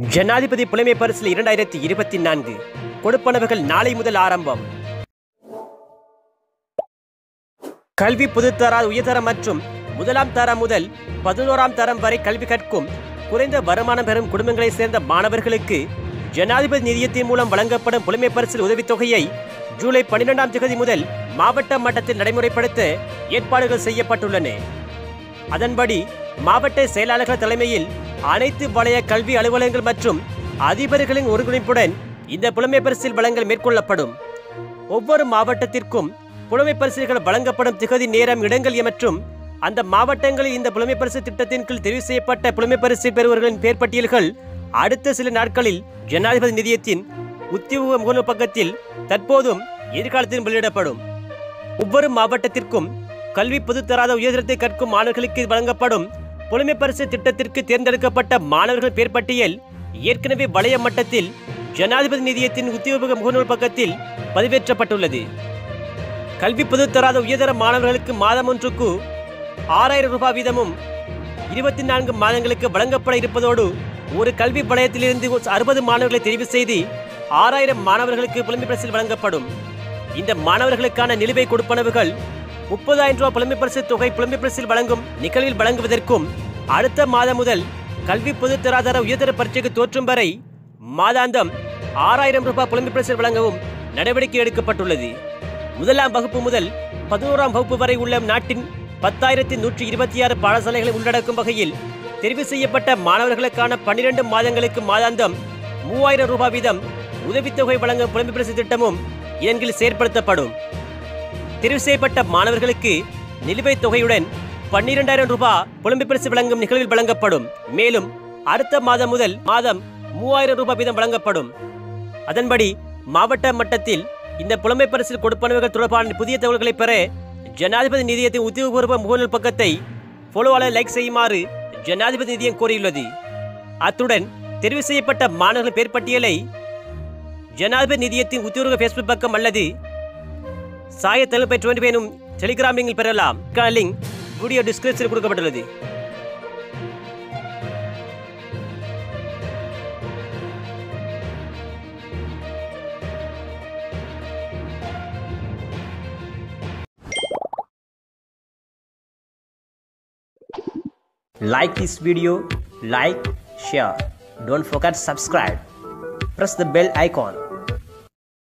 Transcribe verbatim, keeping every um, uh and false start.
ஜனாதிபதி புலமை பரிசில் இரண்டாயிரத்தி இருபத்தி நான்கு கொடுப்பனவுகள் நாளை முதல் ஆரம்பம். கல்வி பொதுத்தர உயர்தரம் மற்றும் முதலாம் தரம் முதல் பதினோராம் தரம் வரை கல்வி கற்கும் குறைந்த வருமானம் பெறும் குடும்பங்களைச் சேர்ந்த மாணவர்களுக்கு ஜனாதிபதி நிதியத்தின் மூலம் வழங்கப்படும் புலமை பரிசில் உதவித்தொகையை ஜூலை பன்னிரெண்டாம் தேதி முதல் மாவட்ட மட்டத்தில் நடைமுறைப்படுத்த ஏற்பாடுகள் செய்யப்பட்டுள்ளன. அதன்படி மாவட்ட செயலாளர்கள் தலைமையில் அனைத்து வலய கல்வி அலுவலகங்கள் மற்றும் அதிபர்களின் ஒருங்கிணைப்புடன் இந்த புலமை பரிசில் வழங்கல் மேற்கொள்ளப்படும். ஒவ்வொரு மாவட்டத்திற்கும் புலமை பரிசுகள் வழங்கப்படும் திகதி, நேரம், இடங்கள் மற்றும் அந்த மாவட்டங்களில் இந்த புலமை பரிசு திட்டத்தின் கீழ் தெரிவு செய்யப்பட்ட புலமை பரிசு பெறுவர்களின் பெயர் பட்டியல்கள் அடுத்த சில நாட்களில் ஜனாதிபதி நிதியத்தின் உத்தியோக முகநூல் பக்கத்தில் தற்போதும் எதிர்காலத்தில் வெளியிடப்படும். ஒவ்வொரு மாவட்டத்திற்கும் கல்வி பொதுத்தராத உயர்தரத்தை கற்கும் மாணவர்களுக்கு வழங்கப்படும் புலமை பரிசு திட்டத்திற்கு தேர்ந்தெடுக்கப்பட்ட மாணவர்கள் பெயர் பட்டியல் ஏற்கனவே வலய மட்டத்தில் ஜனாதிபதி நிதியத்தின் உத்தியோக முகநூல் பக்கத்தில் பதிவேற்றப்பட்டுள்ளது. கல்வி பொதுத்தராத உயர்தர மாணவர்களுக்கு மாதம் ஒன்றுக்கு ஆறாயிரம் ரூபாய் வீதமும் இருபத்தி நான்கு மாதங்களுக்கு வழங்கப்பட இருப்பதோடு ஒரு கல்வி வலயத்திலிருந்து அறுபது மாணவர்களை தெரிவு செய்து ஆறாயிரம் மாணவர்களுக்கு புலமை பரிசில் வழங்கப்படும். இந்த மாணவர்களுக்கான நிலுவை கொடுப்பனவுகள் முப்பதாயிரம் ரூபாய் புலமை பரிசு தொகை புலமை பரிசில் வழங்கும் நிகழ்வில் வழங்குவதற்கும் அடுத்த மாதம் முதல் கல்வி பொதுத்தராதர உயர்தர பரீட்சைக்கு தோற்றும் வரை மாதாந்தம் ஆறாயிரம் ரூபாய் புலமை பரிசில் வழங்கவும் நடவடிக்கை எடுக்கப்பட்டுள்ளது. முதலாம் வகுப்பு முதல் பதினோராம் வகுப்பு வரை உள்ள நாட்டின் பத்தாயிரத்தி நூற்றி இருபத்தி ஆறு பாடசாலைகளை உள்ளடக்கும் வகையில் தெரிவு செய்யப்பட்ட மாணவர்களுக்கான பன்னிரண்டு மாதங்களுக்கு மாதாந்தம் மூவாயிரம் ரூபாய் வீதம் உதவித்தொகை வழங்கும் புலமை பரிசு திட்டமும் இதன் கீழ் செயற்படுத்தப்படும். தெரிவு செய்யப்பட்ட மாணவர்களுக்கு நிலுவைத் தொகையுடன் பன்னிரெண்டாயிரம் ரூபாய் புலமை பரிசு வழங்கும் நிகழ்வில் வழங்கப்படும். மேலும் அடுத்த மாதம் முதல் மாதம் மூவாயிரம் ரூபாய் வீதம் வழங்கப்படும். அதன்படி மாவட்ட மட்டத்தில் இந்த புலமை பரிசில் கொடுப்பனவுகள் தொடர்பான புதிய தகவல்களை பெற ஜனாதிபதி நிதியத்தின் உத்தியோகபூர்வ முகநூல் பக்கத்தை ஃபாலோவாளர் லைக் செய்யுமாறு ஜனாதிபதி நிதியம் கோரியுள்ளது. அத்துடன் தெரிவு செய்யப்பட்ட மாணவர்கள் பெயர் பட்டியலை ஜனாதிபதி நிதியத்தின் உத்தியோக ஃபேஸ்புக் பக்கம் அல்லது சாய தலைமை டுவெண்டி எனும் டெலிகிராம் லிங்கில் பெறலாம். லிங்க் வீடியோ டிஸ்கிரிப்ஷனில் கொடுக்கப்பட்டுள்ளது. Like this video, like, share. Don't forget to subscribe. Press the bell icon.